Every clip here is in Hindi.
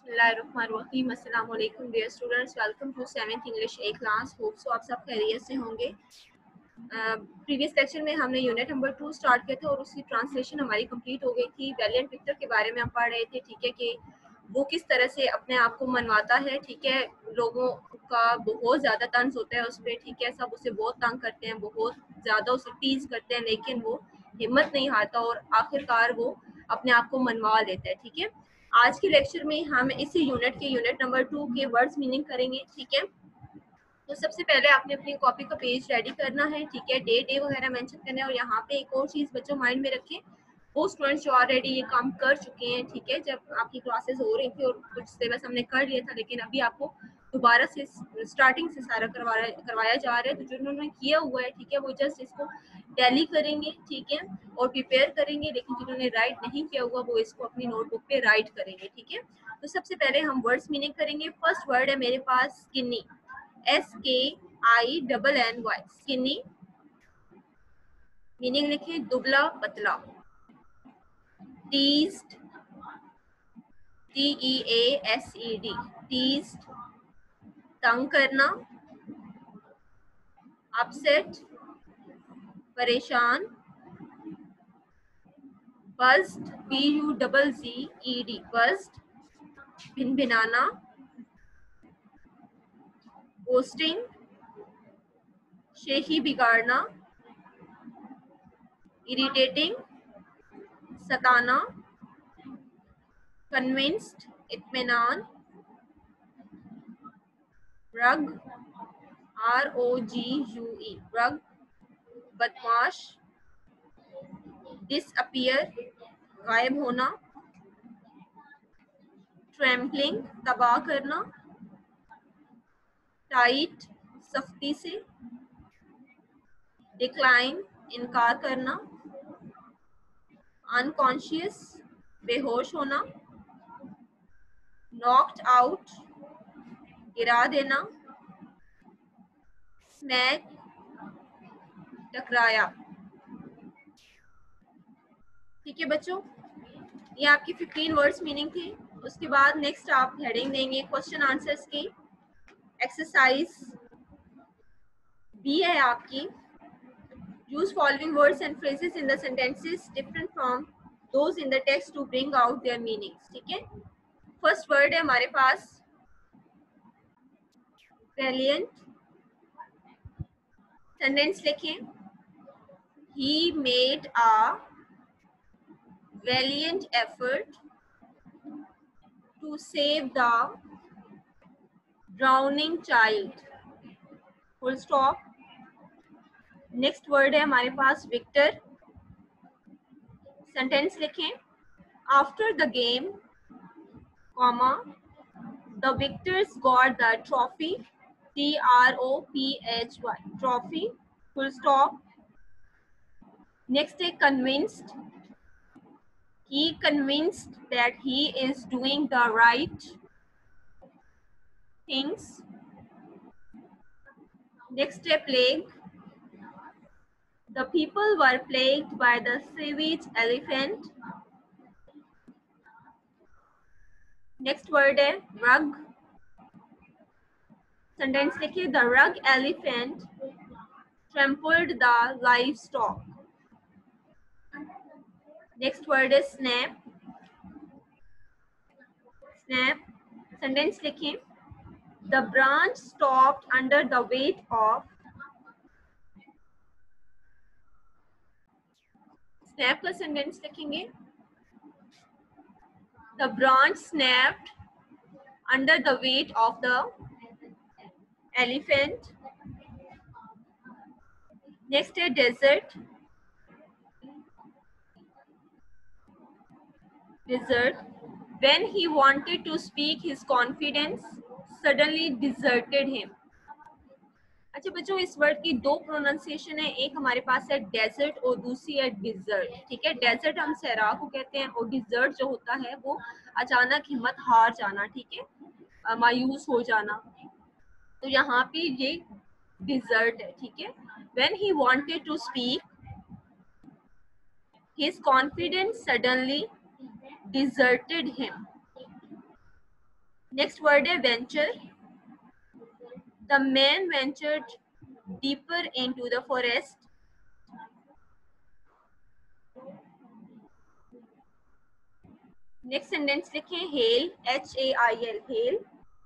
बिस्मिल्लाहिर्रहमानिर्रहीम। अस्सलाम वालेकुम dear students, welcome to 7th English A class. Hope so आप सब खैरियत से होंगे। प्रीवियस लेक्चर में हमने यूनिट नंबर 2 स्टार्ट किया था और उसकी ट्रांसलेशन हमारी कंप्लीट हो गई थी। वैलिएंट विक्टर के बारे में हम पढ़ रहे थे, ठीक है, कि वो किस तरह से अपने आप को मनवाता है, ठीक है। लोगों का बहुत ज़्यादा तंज होता है उस पर, ठीक है, सब उसे बहुत तंग करते हैं, बहुत ज़्यादा उसे टीज करते हैं, लेकिन वो हिम्मत नहीं हारता और आखिरकार वो अपने आप को मनवा लेता है, ठीक है। आज के लेक्चर में हम इसी यूनिट नंबर 2 के वर्ड्स मीनिंग करेंगे, ठीक है। तो सबसे पहले आपने अपनी कॉपी का पेज रेडी करना है, ठीक है, डे वगैरह मेंशन करना है। और यहाँ पे एक और चीज़ बच्चों माइंड में रखें, वो स्टूडेंट्स जो ऑलरेडी ये काम कर चुके हैं, ठीक है, जब आपकी क्लासेस हो रही थी और कुछ सिलेबस हमने कर लिया था, लेकिन अभी आपको दोबारा से स्टार्टिंग से सारा करवाया जा रहा है। तो जो उन्होंने किया हुआ है, ठीक है, वो जस्ट इसको टैली करेंगे, ठीक है, और प्रिपेयर करेंगे। लेकिन जिन्होंने राइट नहीं किया हुआ वो इसको अपनी नोटबुक पे राइट करेंगे, ठीक है। तो सबसे पहले हम वर्ड्स मीनिंग करेंगे। फर्स्ट वर्ड है मेरे पास स्किनी, SKINNY, स्किनी। मीनिंग लिखें, दुबला पतला। टीज्ड, TEASED, टीज्ड, तंग करना। अपसेट, परेशान। बज्ड, BUZZED, बज्ड, भिनभिनाना। गोस्टिंग, शेखी बिगाड़ना। इरिटेटिंग, सताना। कन्विंस्ड, इत्मीनान। रग, ROGUE, रग, बदमाश। डिसअपियर, गायब होना। ट्रैम्पलिंग, तबाह करना। टाइट, सख्ती से। डिक्लाइन, इनकार करना। अनकॉन्शियस, बेहोश होना। नॉक्ड आउट, गिरा देना। स्मैक, टकराया। ठीक है बच्चों, ये आपकी 15 वर्ड्स मीनिंग थी। उसके बाद नेक्स्ट आप हेडिंग देंगे क्वेश्चन आंसर्स की। एक्सरसाइज बी है आपकी, use following words and phrases in the sentences different from those in the text to bring out their meanings, ठीक है। फर्स्ट वर्ड है हमारे पास valiant। सेंटेंस लिखें, he made a valiant effort to save the drowning child, full stop। Next word है हमारे पास विक्टर। सेंटेंस लिखें, after the game, comma, the victors got the trophy, TROPHY, trophy, full stop। Next is convinced, he convinced that he is doing the right things। Next is plague, the people were plagued by the savage elephant। Next word है rug। Sentence लिखिए, the rug elephant trampled the livestock। Next word is snap। Snap, sentence लिखें, the branch stopped under the weight of। snap का sentence लिखेंगे, the branch snapped under the weight of the elephant। Next है desert। Desert, when he wanted to speak his confidence suddenly deserted him। अच्छा बच्चों, इस वर्ड की दो प्रोनाउंसिएशन है, एक हमारे पास है डेजर्ट और दूसरी है डिजर्ट, ठीक है। डेजर्ट हम सहरा को कहते हैं और डिजर्ट जो होता है वो अचानक हिम्मत हार जाना, ठीक है, मायूस हो जाना। तो यहाँ पे ये डिजर्ट है, ठीक है। When he wanted to speak his confidence suddenly deserted him. Next word है venture. The man ventured deeper into the forest. Next sentence लिखें hail, HAIL, hail.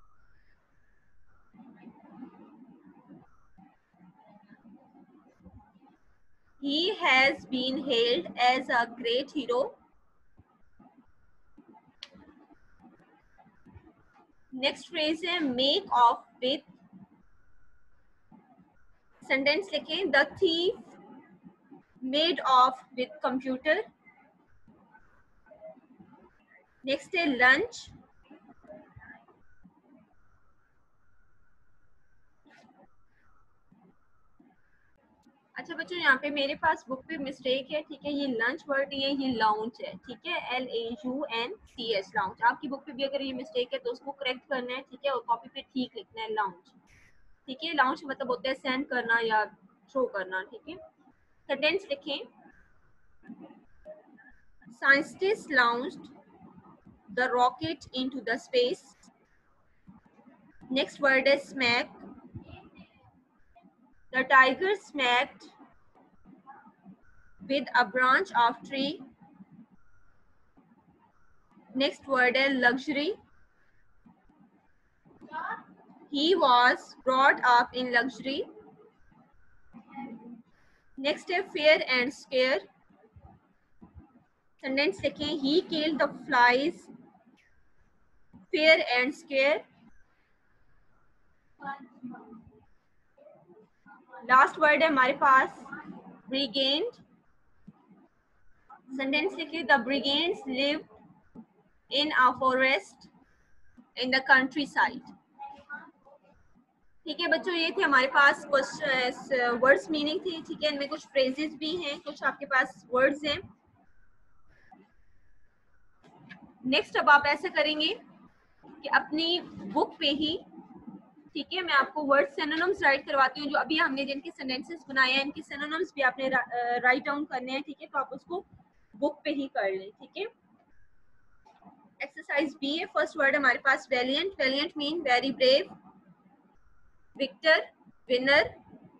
He has been hailed as a great hero. Next phrase है मेक ऑफ विथ। सेंटेंस लिखें the thief made off with computer. Next है लंच। अच्छा बच्चों, यहाँ पे मेरे पास बुक पे मिस्टेक है, ठीक है। ये लंच वर्ड नहीं है, ये लाउंज है, ठीक है। LAUNCH, lounge. आपकी बुक पे भी अगर ये मिस्टेक है तो उसको करेक्ट करना है, ठीक है, और कॉपी पे ठीक लिखना है लाउंज, ठीक है। लाउंज मतलब होता है सेंड करना या थ्रो करना, ठीक है। सेंटेंस लिखें scientist launched the rocket into the space. Next word है smack. The tiger smacked with a branch of tree. Next word is luxury. He was brought up in luxury. Next is fear and scare. Sentence लिखें he killed the flies. Fear and scare. Last word है हमारे पास brigand. Sentence लिखें the brigands lived in a forest in the countryside. ठीक है बच्चों, ये थे हमारे पास वर्ड्स मीनिंग थी, ठीक है। इनमें कुछ फ्रेजेस भी हैं, कुछ आपके पास वर्ड्स हैं। नेक्स्ट अब आप ऐसा करेंगे कि अपनी बुक पे ही, ठीक है, मैं आपको वर्ड सिनोनिम्स राइट करवाती हूँ। जो अभी हमने जिनके सेंटेंसेस बनाए हैं इनके सिनोनिम्स भी आपने राइट डाउन करने हैं, ठीक है। तो आप उसको बुक पे ही कर लें, ठीक है। एक्सरसाइज बी है। फर्स्ट वर्ड हमारे पास valiant. Valiant mean very brave, victor, winner,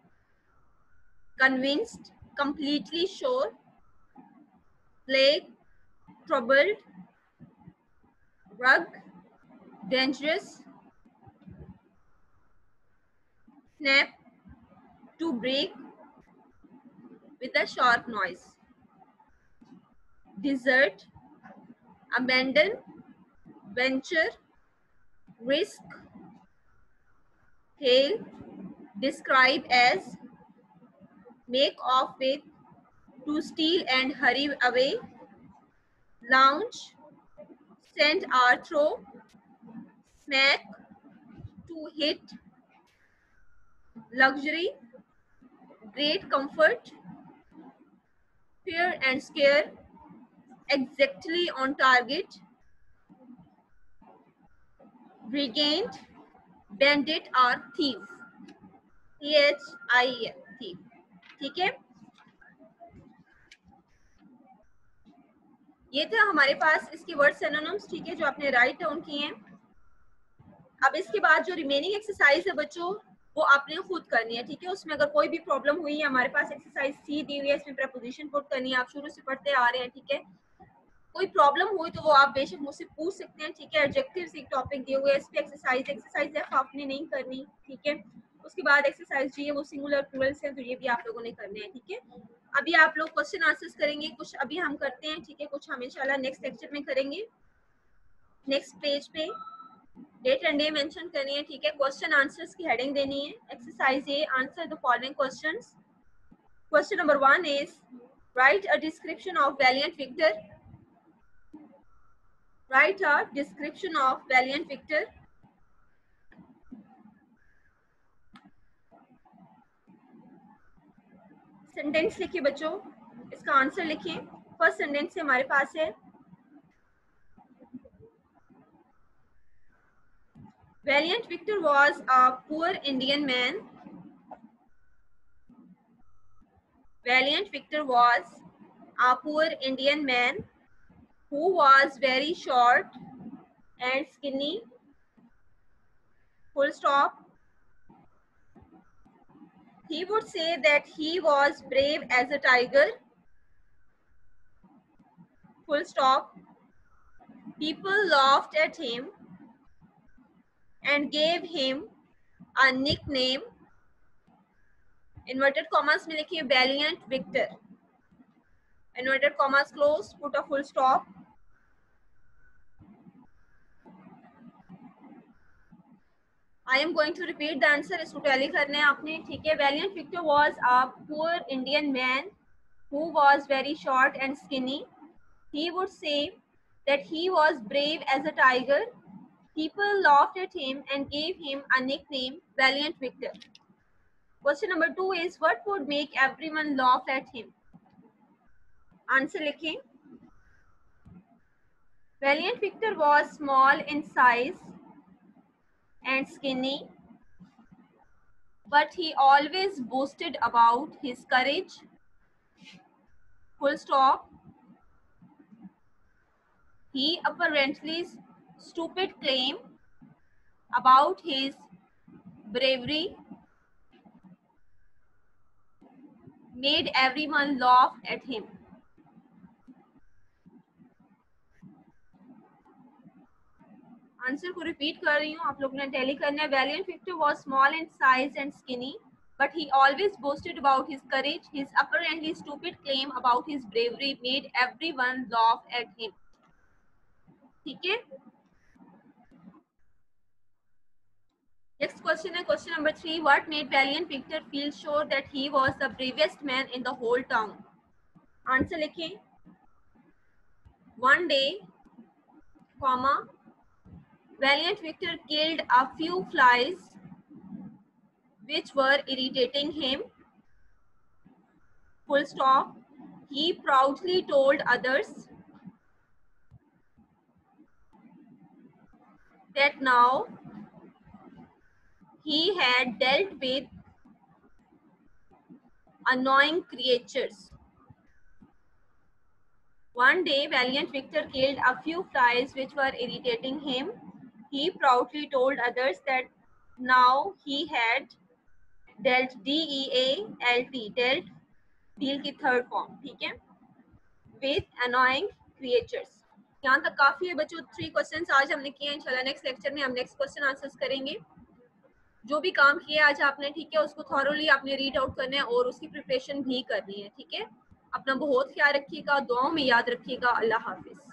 convinced, completely sure, plague, troubled, rug, dangerous, snap, to break with a sharp noise, desert, abandon, venture, risk, hail, describe as, make off with, to steal and hurry away, launch, send or throw, smack, to hit, luxury, great comfort, fear and scare, exactly on target, brigand, bandit or thief, THIEF, thief, ठीक है। ये था हमारे पास इसके वर्ड सिनोनिम्स, ठीक है, जो आपने राइट डाउन किए हैं। अब इसके बाद जो रिमेनिंग एक्सरसाइज है बच्चों वो आपने खुद करनी है, ठीक है। उसमें अगर कोई भी प्रॉब्लम हुई है, हमारे पास एक्सरसाइज सी दी हुई है, इसमें प्रपोजिशन पुट करनी है, आप शुरू से पढ़ते आ रहे हैं, ठीक है। कोई प्रॉब्लम हुई तो वो आप बेशक मुझसे पूछ सकते हैं, ठीक है। एडजेक्टिव्स एक टॉपिक दिए हुए हैं, इस पे एक्सरसाइज एफ आपने नहीं करनी, ठीक है। उसके बाद एक्सरसाइज जी है वो सिंगुलर प्लूरल्स हैं, तो ये भी आप लोगों ने करने हैं, ठीक है। अभी आप लोग क्वेश्चन आंसर्स करेंगे, कुछ अभी हम करते हैं, ठीक है, कुछ हम इंशाल्लाह नेक्स्ट लेक्चर में करेंगे। नेक्स्ट पेज पे डेट एंड डे मेंशन करनी है, ठीक है। क्वेश्चन आंसर्स की हेडिंग देनी है। Exercise A, answer the following questions. Question number 1 is write a description of valiant victor. Write a description of valiant victor. Sentence लिखिए बच्चों, इसका आंसर लिखिए। फर्स्ट सेंटेंस से हमारे पास है Valiant Victor was a poor Indian man. Valiant Victor was a poor Indian man who was very short and skinny. full stop. He would say that he was brave as a tiger, full stop. People laughed at him and gave him a nickname, inverted commas में लिखिए valiant victor, inverted commas close, put a full stop. I am going to repeat the answer. इसको टैली करना है आपने, ठीक है. Valiant Victor was a poor Indian man who was very short and skinny. He would say that he was brave as a tiger. People laughed at him and gave him a nickname, Valiant Victor. Question number 2 is, what would make everyone laugh at him? Answer लिखें. Valiant Victor was small in size and skinny, but he always boasted about his courage, full stop. He apparently stupid claim about his bravery made everyone laugh at him. आंसर को रिपीट कर रही हूँ, आप लोगों ने टैली करना है. Valiant Victor was small in size and skinny, but he always boasted about his courage. His apparently stupid claim about his bravery made everyone laugh at him. ठीक है. Next question है question number 3. What made Valiant Victor feel sure that he was the bravest man in the whole town? Answer लिखें. One day, comma, Valiant Victor killed a few flies which were irritating him, full stop. He proudly told others that now he had dealt with annoying creatures. One day, Valiant Victor killed a few flies which were irritating him. He proudly told others that now he had dealt, D-E-A-L-T, dealt, deal की third form, ठीक है, with annoying creatures. यहाँ तक काफी है बच्चों. 3 क्वेश्चंस आज हमने किए हैं. इंशाल्लाह नेक्स्ट लेक्चर में हम नेक्स्ट क्वेश्चन आंसर्स करेंगे. जो भी काम किया आज आपने, ठीक है, उसको थॉरोली आपने रीड आउट करना है और उसकी प्रिपरेशन भी करनी है. ठीक है, अपना बहुत ख्याल रखिएगा, दुआओं में याद रखिएगा. अल्लाह हाफिज.